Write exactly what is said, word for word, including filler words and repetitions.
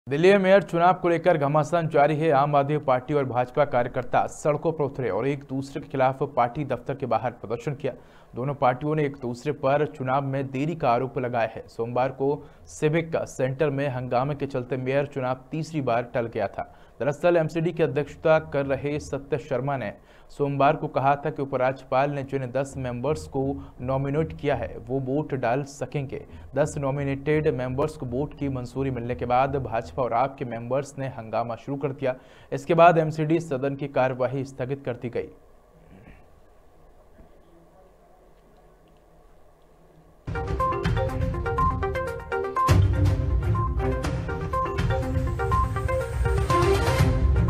दिल्ली में मेयर चुनाव को लेकर घमासान जारी है। आम आदमी पार्टी और भाजपा कार्यकर्ता सड़कों पर उतरे और एक दूसरे के खिलाफ पार्टी दफ्तर के बाहर प्रदर्शन किया। दोनों पार्टियों ने एक दूसरे पर चुनाव में देरी का आरोप लगाया है। सोमवार को सिविक सेंटर में हंगामे के चलते मेयर चुनाव तीसरी बार टल गया था। दरअसल एमसीडी की अध्यक्षता कर रहे सत्य शर्मा ने सोमवार को कहा था कि उपराज्यपाल ने जिन दस मेंबर्स को नॉमिनेट किया है वो वोट डाल सकेंगे। दस नॉमिनेटेड मेंबर्स को वोट की मंजूरी मिलने के बाद भाजपा और आप के मेंबर्स ने हंगामा शुरू कर दिया। इसके बाद एमसीडी सदन की कार्यवाही स्थगित कर दी गई।